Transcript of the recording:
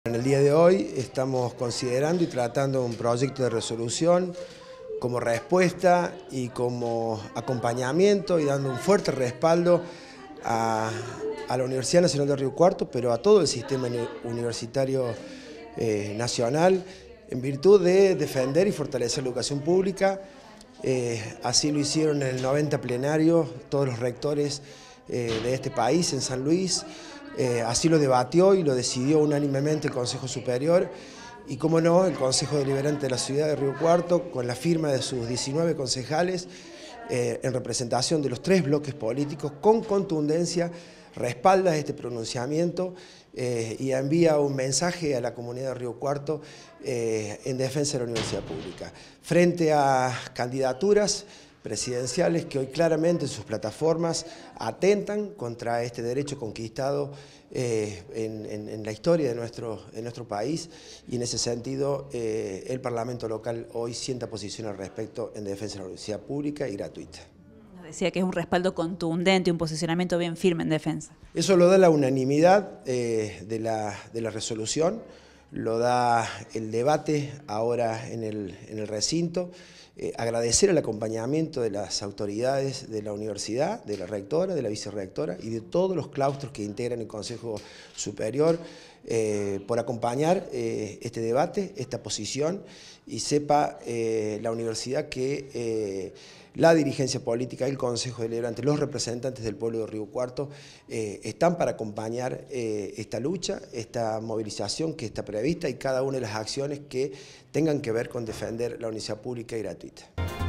En el día de hoy estamos considerando y tratando un proyecto de resolución como respuesta y como acompañamiento y dando un fuerte respaldo a la Universidad Nacional de Río Cuarto, pero a todo el sistema universitario nacional, en virtud de defender y fortalecer la educación pública. Así lo hicieron en el 90 plenario todos los rectores de este país en San Luis. Así lo debatió y lo decidió unánimemente el Consejo Superior y, como no, el Consejo Deliberante de la Ciudad de Río Cuarto, con la firma de sus 19 concejales, en representación de los 3 bloques políticos, con contundencia respalda este pronunciamiento y envía un mensaje a la comunidad de Río Cuarto en defensa de la universidad pública. Frente a candidaturas presidenciales que hoy claramente en sus plataformas atentan contra este derecho conquistado en la historia de nuestro país, y en ese sentido el Parlamento local hoy sienta posición al respecto en defensa de la universidad pública y gratuita. Nos decía que es un respaldo contundente, un posicionamiento bien firme en defensa. Eso lo da la unanimidad de la resolución, lo da el debate ahora en el recinto. Agradecer el acompañamiento de las autoridades de la universidad, de la rectora, de la vicerrectora y de todos los claustros que integran el Consejo Superior por acompañar este debate, esta posición, y sepa la universidad que la dirigencia política, el Consejo Deliberante, los representantes del pueblo de Río Cuarto están para acompañar esta lucha, esta movilización que está prevista y cada una de las acciones que tengan que ver con defender la universidad pública y gratuita.